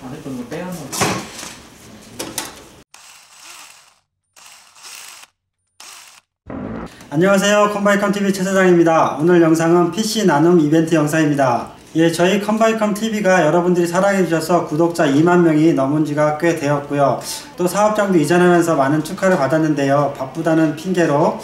안에 거 빼야 한다. 안녕하세요, 컴바이컴TV 최 사장입니다. 오늘 영상은 PC 나눔 이벤트 영상입니다. 예, 저희 컴바이컴TV가 여러분들이 사랑해주셔서 구독자 2만 명이 넘은 지가 꽤 되었고요. 또 사업장도 이전하면서 많은 축하를 받았는데요. 바쁘다는 핑계로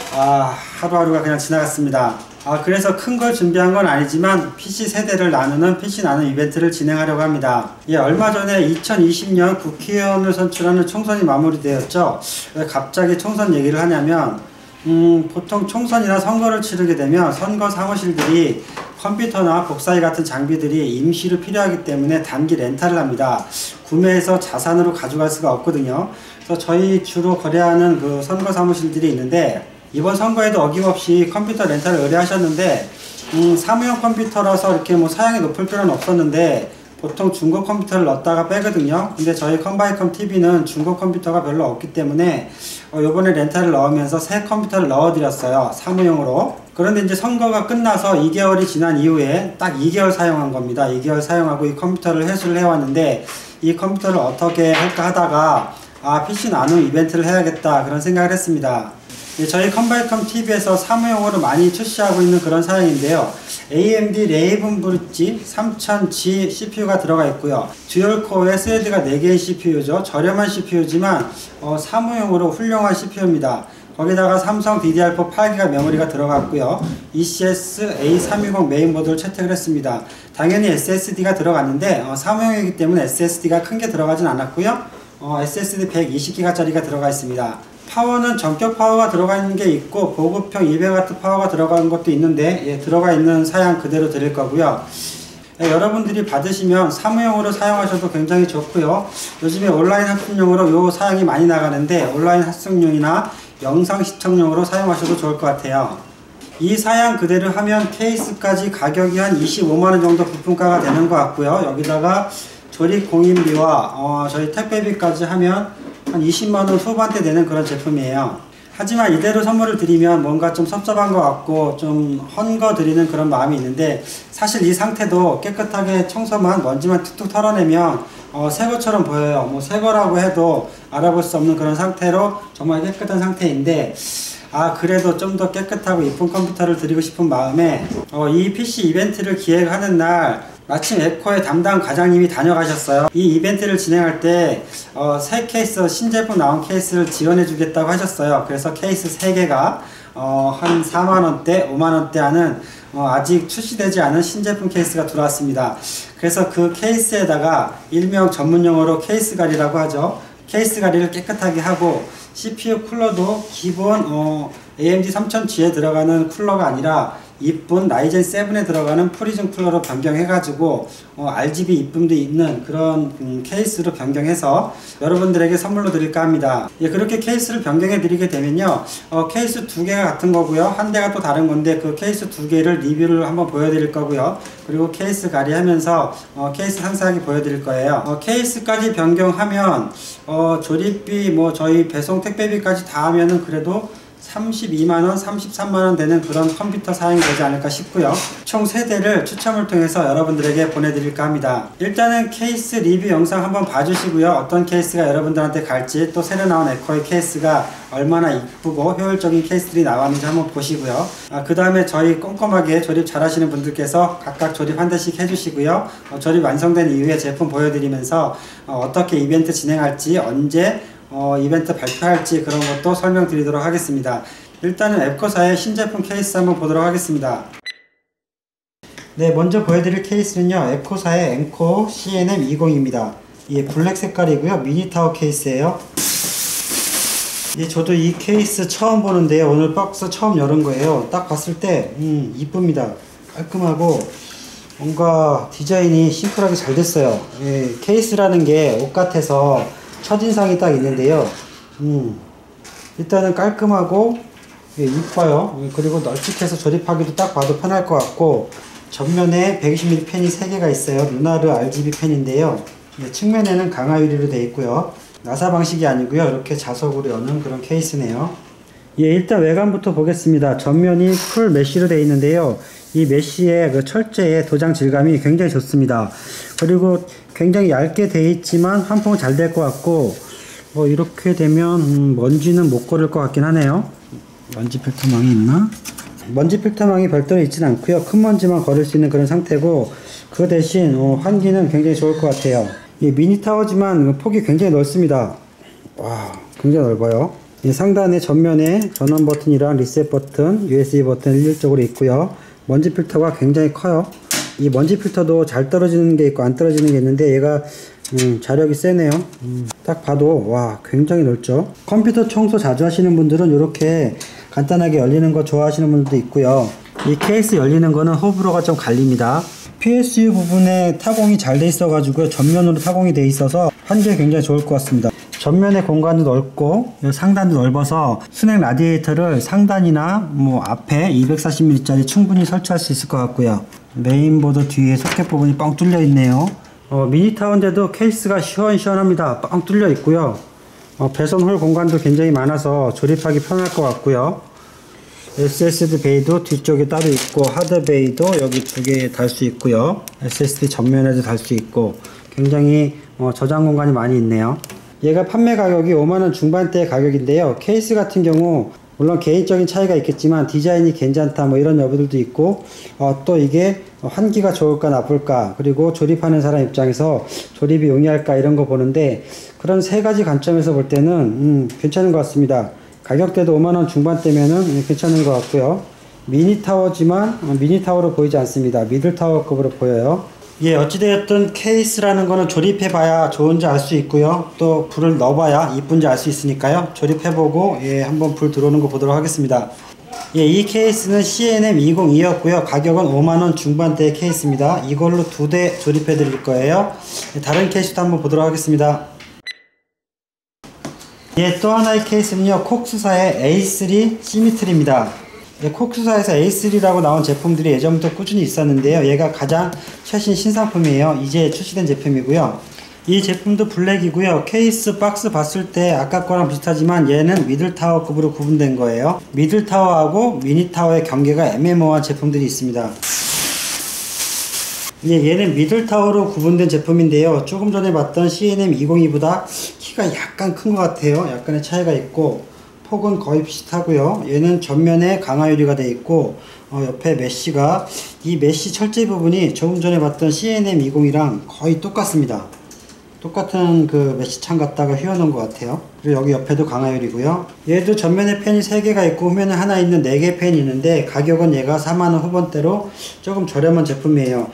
하루하루가 그냥 지나갔습니다. 그래서 큰 걸 준비한 건 아니지만 PC 세대를 나누는 PC 나눔 이벤트를 진행하려고 합니다. 예, 얼마 전에 2020년 국회의원을 선출하는 총선이 마무리되었죠. 왜 갑자기 총선 얘기를 하냐면 보통 총선이나 선거를 치르게 되면 선거 사무실들이 컴퓨터나 복사기 같은 장비들이 임시로 필요하기 때문에 단기 렌탈을 합니다. 구매해서 자산으로 가져갈 수가 없거든요. 그래서 저희 주로 거래하는 그 선거 사무실들이 있는데, 이번 선거에도 어김없이 컴퓨터 렌탈을 의뢰하셨는데, 사무용 컴퓨터라서 이렇게 뭐 사양이 높을 필요는 없었는데 보통 중고 컴퓨터를 넣었다가 빼거든요. 근데 저희 컴바이컴TV는 중고 컴퓨터가 별로 없기 때문에 요번에 렌탈을 넣으면서 새 컴퓨터를 넣어드렸어요, 사무용으로. 그런데 이제 선거가 끝나서 2개월이 지난 이후에 딱 2개월 사용한 겁니다. 2개월 사용하고 이 컴퓨터를 회수를 해왔는데, 이 컴퓨터를 어떻게 할까 하다가 PC 나눔 이벤트를 해야겠다 그런 생각을 했습니다. 저희 컴바이컴TV에서 사무용으로 많이 출시하고 있는 그런 사양인데요. AMD 레이븐 브릿지 3000G CPU가 들어가 있고요. 듀얼코어의 스레드가 4개의 CPU죠. 저렴한 CPU지만 사무용으로 훌륭한 CPU입니다. 거기다가 삼성 DDR4 8기가 메모리가 들어갔고요. ECS A320 메인보드를 채택을 했습니다. 당연히 SSD가 들어갔는데 사무용이기 때문에 SSD가 큰 게 들어가진 않았고요. SSD 120기가 짜리가 들어가 있습니다. 파워는 전격 파워가 들어가 있는 게 있고 보급형 200W 파워가 들어가는 것도 있는데, 들어가 있는 사양 그대로 드릴 거고요. 여러분들이 받으시면 사무용으로 사용하셔도 굉장히 좋고요. 요즘에 온라인 학습용으로 이 사양이 많이 나가는데 온라인 학습용이나 영상 시청용으로 사용하셔도 좋을 것 같아요. 이 사양 그대로 하면 케이스까지 가격이 한 25만원 정도 부품가가 되는 것 같고요. 여기다가 조립 공인비와 저희 택배비까지 하면 한 20만원 후반대 되는 그런 제품이에요. 하지만 이대로 선물을 드리면 뭔가 좀 섭섭한 것 같고 좀 헝거 드리는 그런 마음이 있는데, 사실 이 상태도 깨끗하게 청소만 먼지만 툭툭 털어내면 새것처럼 보여요. 뭐 새거라고 해도 알아볼 수 없는 그런 상태로 정말 깨끗한 상태인데, 그래도 좀 더 깨끗하고 이쁜 컴퓨터를 드리고 싶은 마음에 이 PC 이벤트를 기획하는 날 마침 에코의 담당 과장님이 다녀가셨어요. 이 이벤트를 진행할 때 새 케이스, 신제품 나온 케이스를 지원해 주겠다고 하셨어요. 그래서 케이스 3개가 한 4만원대, 5만원대 하는 아직 출시되지 않은 신제품 케이스가 들어왔습니다. 그래서 그 케이스에다가 일명 전문용어로 케이스 가리라고 하죠. 케이스 가리를 깨끗하게 하고, CPU 쿨러도 기본 AMD 3000G에 들어가는 쿨러가 아니라 이쁜 라이젠 7에 들어가는 프리즘 쿨러로 변경해가지고 RGB 이쁨도 있는 그런 케이스로 변경해서 여러분들에게 선물로 드릴까 합니다. 그렇게 케이스를 변경해 드리게 되면요, 케이스 2개가 같은 거고요, 한 대가 또 다른 건데 그 케이스 2개를 리뷰를 한번 보여드릴 거고요. 그리고 케이스 가리하면서 케이스 상세하게 보여드릴 거예요. 케이스까지 변경하면 조립비, 저희 배송 택배비까지 다 하면은 그래도 32만원, 33만원 되는 그런 컴퓨터 사양이 되지 않을까 싶고요. 총 3대를 추첨을 통해서 여러분들에게 보내드릴까 합니다. 일단은 케이스 리뷰 영상 한번 봐주시고요. 어떤 케이스가 여러분들한테 갈지, 또 새로 나온 에코의 케이스가 얼마나 이쁘고 효율적인 케이스들이 나왔는지 한번 보시고요. 그 다음에 저희 꼼꼼하게 조립 잘 하시는 분들께서 각각 조립 한 대씩 해주시고요. 조립 완성된 이후에 제품 보여드리면서 어떻게 이벤트 진행할지, 언제 이벤트 발표할지 그런 것도 설명드리도록 하겠습니다. 일단은 에코사의 신제품 케이스 한번 보도록 하겠습니다. 먼저 보여드릴 케이스는요, 에코사의 엔코 CNM20입니다. 블랙 색깔이고요, 미니타워 케이스예요. 저도 이 케이스 처음 보는데요, 오늘 박스 처음 열은 거예요. 딱 봤을 때 이쁩니다. 깔끔하고 뭔가 디자인이 심플하게 잘 됐어요. 케이스라는 게 옷 같아서 첫인상이 딱 있는데요. 일단은 깔끔하고 이뻐요. 그리고 널찍해서 조립하기도 딱 봐도 편할 것 같고, 전면에 120mm 펜이 3개가 있어요. 루나르 RGB 펜인데요. 측면에는 강화 유리로 되어 있고요. 나사 방식이 아니고요, 이렇게 자석으로 여는 그런 케이스네요. 일단 외관부터 보겠습니다. 전면이 풀 메쉬로 되어 있는데요. 이 메쉬의 그 철제의 도장 질감이 굉장히 좋습니다. 그리고 굉장히 얇게 돼 있지만 환풍은 잘 될 것 같고, 이렇게 되면 먼지는 못 걸을 것 같긴 하네요. 먼지 필터망이 있나? 먼지 필터망이 별도로 있진 않고요. 큰 먼지만 걸을 수 있는 그런 상태고, 그 대신 환기는 굉장히 좋을 것 같아요. 이 미니 타워지만 폭이 굉장히 넓습니다. 와, 굉장히 넓어요. 이 상단에 전면에 전원 버튼이랑 리셋 버튼, USB 버튼 일률적으로 있고요. 먼지 필터가 굉장히 커요. 이 먼지 필터도 잘 떨어지는 게 있고 안 떨어지는 게 있는데, 얘가 자력이 세네요. 딱 봐도 와, 굉장히 넓죠. 컴퓨터 청소 자주 하시는 분들은 이렇게 간단하게 열리는 거 좋아하시는 분들도 있고요. 이 케이스 열리는 거는 호불호가 좀 갈립니다. PSU 부분에 타공이 잘 돼 있어 가지고 전면으로 타공이 돼 있어서 환기에 굉장히 좋을 것 같습니다. 전면의 공간도 넓고 상단도 넓어서 순행 라디에이터를 상단이나 앞에 240mm 짜리 충분히 설치할 수 있을 것 같고요. 메인보드 뒤에 소켓 부분이 뻥 뚫려 있네요. 미니 타워인데도 케이스가 시원시원합니다. 뻥 뚫려 있고요. 배선 홀 공간도 굉장히 많아서 조립하기 편할 것 같고요. SSD 베이도 뒤쪽에 따로 있고, 하드 베이도 여기 두 개 달 수 있고요. SSD 전면에도 달 수 있고, 굉장히 저장 공간이 많이 있네요. 얘가 판매 가격이 5만원 중반대의 가격인데요. 케이스 같은 경우 물론 개인적인 차이가 있겠지만 디자인이 괜찮다 이런 여부들도 있고, 또 이게 환기가 좋을까 나쁠까, 그리고 조립하는 사람 입장에서 조립이 용이할까 이런 거 보는데, 그런 세 가지 관점에서 볼 때는 괜찮은 것 같습니다. 가격대도 5만원 중반대면은 괜찮은 것 같고요. 미니 타워지만 미니 타워로 보이지 않습니다. 미들 타워급으로 보여요. 예, 어찌되었든 케이스라는 거는 조립해봐야 좋은지 알 수 있고요. 또 불을 넣어봐야 이쁜지 알 수 있으니까요. 조립해보고 한번 불 들어오는 거 보도록 하겠습니다. 예, 이 케이스는 CNM202였고요. 가격은 5만원 중반대의 케이스입니다. 이걸로 2대 조립해 드릴 거예요. 다른 케이스도 한번 보도록 하겠습니다. 예, 또 하나의 케이스는요, 콕스사의 A3 시미트리입니다. 콕스사에서 A3라고 나온 제품들이 예전부터 꾸준히 있었는데요. 얘가 가장 최신 신상품이에요. 이제 출시된 제품이고요. 이 제품도 블랙이고요. 케이스 박스 봤을 때 아까 거랑 비슷하지만 얘는 미들타워급으로 구분된 거예요. 미들타워하고 미니타워의 경계가 애매모호한 제품들이 있습니다. 얘는 미들타워로 구분된 제품인데요. 조금 전에 봤던 CNM202보다 키가 약간 큰 것 같아요. 약간의 차이가 있고, 폭은 거의 비슷하고요. 얘는 전면에 강화 유리가 되어 있고, 옆에 메쉬가, 이 메쉬 철제 부분이 조금 전에 봤던 CNM202랑 거의 똑같습니다. 똑같은 그 메쉬 창 갖다가 휘어놓은 것 같아요. 그리고 여기 옆에도 강화 유리고요. 얘도 전면에 펜이 3개가 있고 후면에 하나 있는 4개 펜이 있는데, 가격은 얘가 4만원 후반대로 조금 저렴한 제품이에요.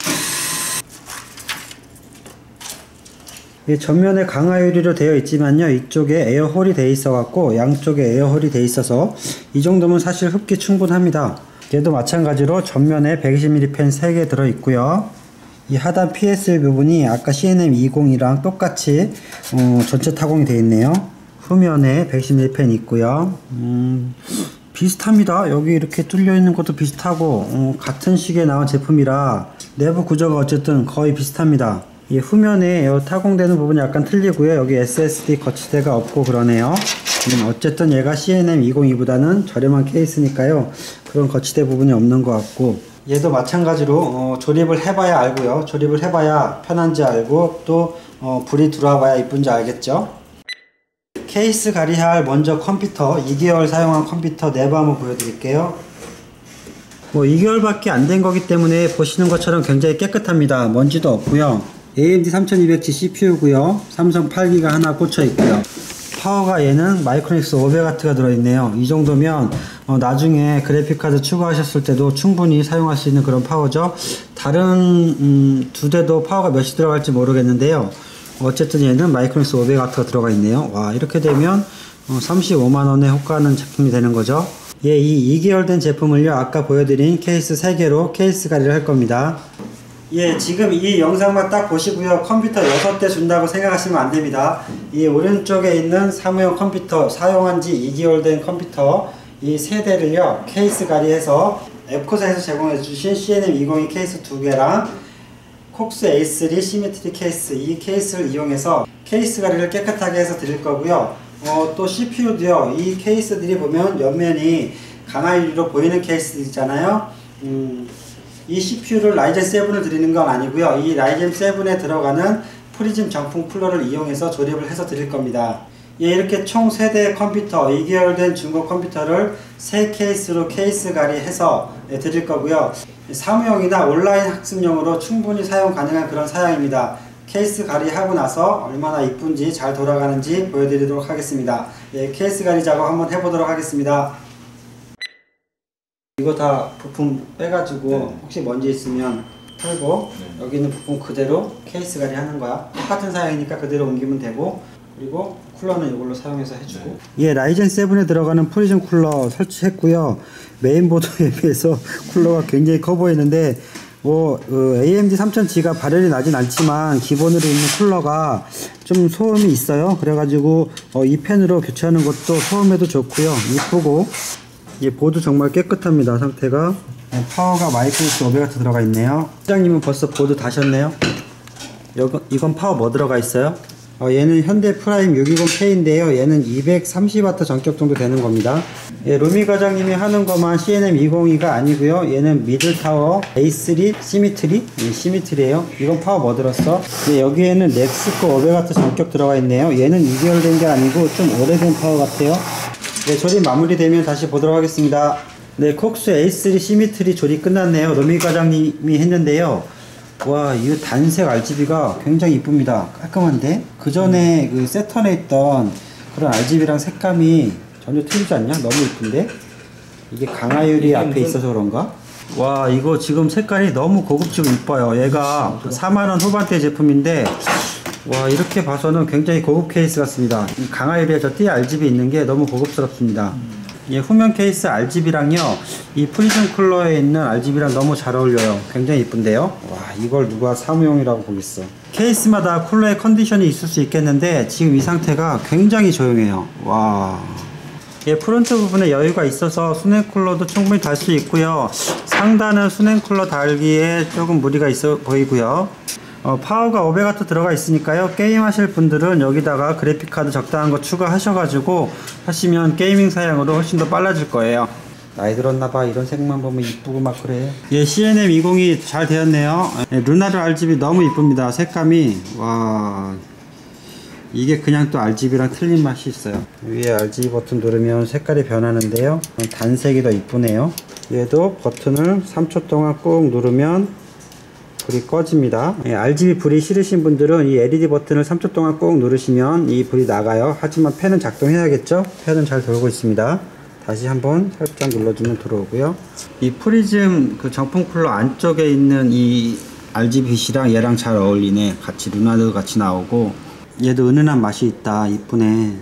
전면에 강화 유리로 되어 있지만요, 이쪽에 에어홀이 되어 있어 갖고 양쪽에 에어홀이 되어 있어서 이 정도면 사실 흡기 충분합니다. 얘도 마찬가지로 전면에 120mm 펜 3개 들어 있고요. 이 하단 PSL 부분이 아까 CNM202랑 똑같이 전체 타공이 되어 있네요. 후면에 120mm 펜 있고요. 비슷합니다. 여기 이렇게 뚫려 있는 것도 비슷하고, 같은 식의 나온 제품이라 내부 구조가 어쨌든 거의 비슷합니다. 이 후면에 타공되는 부분이 약간 틀리고요. 여기 SSD 거치대가 없고 그러네요. 어쨌든 얘가 CNM202보다는 저렴한 케이스니까요. 그런 거치대 부분이 없는 것 같고, 얘도 마찬가지로 조립을 해봐야 알고요. 조립을 해봐야 편한지 알고, 또 불이 들어와 봐야 이쁜지 알겠죠. 케이스 가리할 먼저 컴퓨터, 2개월 사용한 컴퓨터 내부 한번 보여드릴게요. 2개월 밖에 안 된 거기 때문에 보시는 것처럼 굉장히 깨끗합니다. 먼지도 없고요. AMD 3200G CPU고요. 삼성 8기가 하나 꽂혀 있고요. 파워가 얘는 마이크로닉스 500W가 들어있네요. 이 정도면 나중에 그래픽카드 추가하셨을 때도 충분히 사용할 수 있는 그런 파워죠. 다른 두 대도 파워가 몇이 들어갈지 모르겠는데요. 어쨌든 얘는 마이크로닉스 500W가 들어가 있네요. 와, 이렇게 되면 35만원에 호가하는 제품이 되는 거죠. 예, 이 2개월 된 제품을요, 아까 보여드린 케이스 3개로 케이스 가리를 할 겁니다. 예, 지금 이 영상만 딱 보시고요. 컴퓨터 6대 준다고 생각하시면 안 됩니다. 이 오른쪽에 있는 사무용 컴퓨터, 사용한 지 2개월 된 컴퓨터, 이 3대를요, 케이스 가리해서 앱코사에서 제공해 주신 CNM202 케이스 2개랑 콕스 A3 시미트리 케이스, 이 케이스를 이용해서 케이스 가리를 깨끗하게 해서 드릴 거고요. 또 CPU도요, 이 케이스들이 보면 옆면이 강화 유리로 보이는 케이스들 있잖아요. 이 CPU를 라이젠 7을 드리는 건 아니고요. 이 라이젠 7에 들어가는 프리즘 정품 쿨러를 이용해서 조립을 해서 드릴 겁니다. 예, 이렇게 총 3대의 컴퓨터, 2개월된 중고 컴퓨터를 3케이스로 케이스 가리해서 드릴 거고요. 사무용이나 온라인 학습용으로 충분히 사용 가능한 그런 사양입니다. 케이스 가리하고 나서 얼마나 이쁜지 잘 돌아가는지 보여드리도록 하겠습니다. 예, 케이스 가리 작업 한번 해보도록 하겠습니다. 이거 다 부품 빼가지고 혹시 먼지 있으면 털고 여기 있는 부품 그대로 케이스 가리 하는 거야. 똑같은 사양이니까 그대로 옮기면 되고, 그리고 쿨러는 이걸로 사용해서 해주고. 예, 라이젠 7에 들어가는 프리즘 쿨러 설치했고요. 메인보드에 비해서 쿨러가 굉장히 커 보이는데 AMD 3000G가 발열이 나진 않지만 기본으로 있는 쿨러가 좀 소음이 있어요. 그래가지고 이 펜으로 교체하는 것도 소음에도 좋고요. 이쁘고, 이 보드 정말 깨끗합니다. 상태가. 파워가 마이크로스 500W 들어가 있네요. 사장님은 벌써 보드 다셨네요. 이건 파워 뭐 들어가 있어요? 얘는 현대 프라임 620K인데요. 얘는 230W 전격 정도 되는 겁니다. 예, 루미 과장님이 하는 것만 CNM202가 아니고요. 얘는 미들타워 A3 시미트리? 예, 시미트리에요. 이건 파워 뭐 들었어? 예, 여기에는 넥스코 500W 전격 들어가 있네요. 얘는 2개월 된 게 아니고 좀 오래된 파워 같아요. 네, 조립 마무리되면 다시 보도록 하겠습니다. 네, 콕스 A3 시미트리 조립 끝났네요. 루미 과장님이 했는데요. 와, 이 단색 RGB가 굉장히 이쁩니다. 깔끔한데? 그 전에 그 세턴에 있던 그런 RGB랑 색감이 전혀 틀리지 않냐? 너무 이쁜데? 이게 강화유리 앞에 있어서 그런가? 와, 이거 지금 색깔이 너무 고급지고 이뻐요. 얘가 4만원 후반대 제품인데, 와, 이렇게 봐서는 굉장히 고급 케이스 같습니다. 이 강화유리에 저 띠 RGB 있는 게 너무 고급스럽습니다. 예, 후면 케이스 RGB랑요, 이 프리즘 쿨러에 있는 RGB랑 너무 잘 어울려요. 굉장히 이쁜데요. 와, 이걸 누가 사무용이라고 보겠어. 케이스마다 쿨러의 컨디션이 있을 수 있겠는데 지금 이 상태가 굉장히 조용해요. 와, 예, 프론트 부분에 여유가 있어서 수냉 쿨러도 충분히 달 수 있고요. 상단은 수냉 쿨러 달기에 조금 무리가 있어 보이고요. 파워가 500W 들어가 있으니까요. 게임 하실 분들은 여기다가 그래픽카드 적당한 거 추가하셔가지고 하시면 게이밍 사양으로 훨씬 더 빨라질 거예요. 나이 들었나봐. 이런 색만 보면 이쁘고 막 그래. 예, CNM202 잘 되었네요. 예, 루나르 RGB 너무 이쁩니다. 색감이. 와, 이게 그냥 또 RGB랑 틀린 맛이 있어요. 위에 RGB 버튼 누르면 색깔이 변하는데요. 단색이 더 이쁘네요. 얘도 버튼을 3초 동안 꾹 누르면 불이 꺼집니다. 예, RGB 불이 싫으신 분들은 이 LED 버튼을 3초 동안 꾹 누르시면 이 불이 나가요. 하지만 펜은 작동해야겠죠? 펜은 잘 돌고 있습니다. 다시 한번 살짝 눌러주면 들어오고요. 이 프리즘 그 정품 쿨러 안쪽에 있는 이 RGB 빛이랑 얘랑 잘 어울리네. 같이 루나르 같이 나오고, 얘도 은은한 맛이 있다. 이쁘네.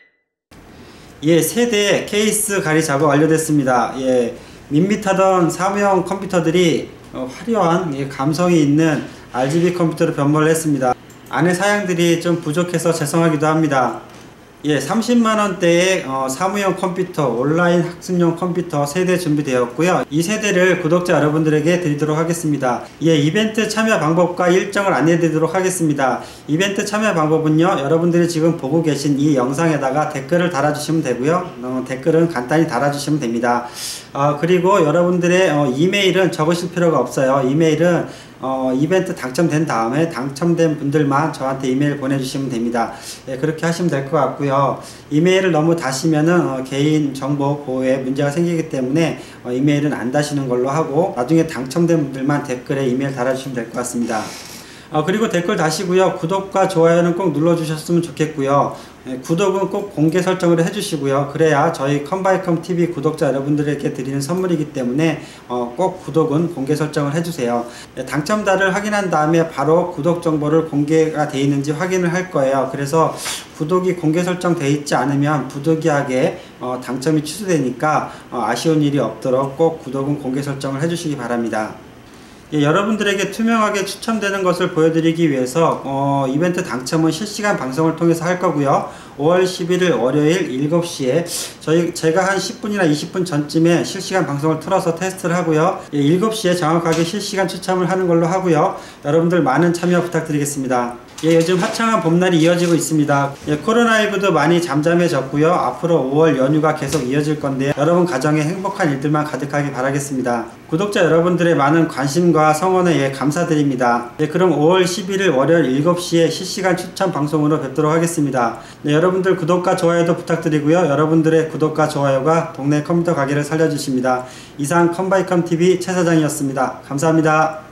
예, 세대 케이스 가리 작업 완료됐습니다. 예, 밋밋하던 사무용 컴퓨터들이 화려한 감성이 있는 RGB 컴퓨터로 변모를 했습니다. 안에 사양들이 좀 부족해서 죄송하기도 합니다. 예, 30만원대의 사무용 컴퓨터, 온라인 학습용 컴퓨터 3대 준비되었고요. 이 세대를 구독자 여러분들에게 드리도록 하겠습니다. 예, 이벤트 참여 방법과 일정을 안내해 드리도록 하겠습니다. 이벤트 참여 방법은요, 여러분들이 지금 보고 계신 이 영상에다가 댓글을 달아주시면 되고요. 댓글은 간단히 달아주시면 됩니다. 그리고 여러분들의 이메일은 적으실 필요가 없어요. 이메일은 이벤트 당첨된 다음에 당첨된 분들만 저한테 이메일 보내주시면 됩니다. 예, 그렇게 하시면 될 것 같고요. 이메일을 너무 다시면은 개인 정보 보호에 문제가 생기기 때문에 이메일은 안 다시는 걸로 하고, 나중에 당첨된 분들만 댓글에 이메일 달아주시면 될 것 같습니다. 그리고 댓글 다시고요. 구독과 좋아요는 꼭 눌러주셨으면 좋겠고요. 구독은 꼭 공개 설정을 해주시고요. 그래야 저희 컴바이컴TV 구독자 여러분들에게 드리는 선물이기 때문에 꼭 구독은 공개 설정을 해주세요. 당첨자를 확인한 다음에 바로 구독 정보를 공개가 되어 있는지 확인을 할 거예요. 그래서 구독이 공개 설정되어 있지 않으면 부득이하게 당첨이 취소되니까 아쉬운 일이 없도록 꼭 구독은 공개 설정을 해주시기 바랍니다. 예, 여러분들에게 투명하게 추첨되는 것을 보여드리기 위해서 이벤트 당첨은 실시간 방송을 통해서 할 거고요. 5월 11일 월요일 7시에 제가 한 10분이나 20분 전쯤에 실시간 방송을 틀어서 테스트를 하고요. 7시에 정확하게 실시간 추첨을 하는 걸로 하고요. 여러분들 많은 참여 부탁드리겠습니다. 요즘 화창한 봄날이 이어지고 있습니다. 코로나19도 많이 잠잠해졌고요. 앞으로 5월 연휴가 계속 이어질 건데 여러분 가정에 행복한 일들만 가득하게 바라겠습니다. 구독자 여러분들의 많은 관심과 성원에 감사드립니다. 그럼 5월 11일 월요일 7시에 실시간 추천 방송으로 뵙도록 하겠습니다. 여러분들 구독과 좋아요도 부탁드리고요. 여러분들의 구독과 좋아요가 동네 컴퓨터 가게를 살려주십니다. 이상 컴바이컴TV 최 사장이었습니다. 감사합니다.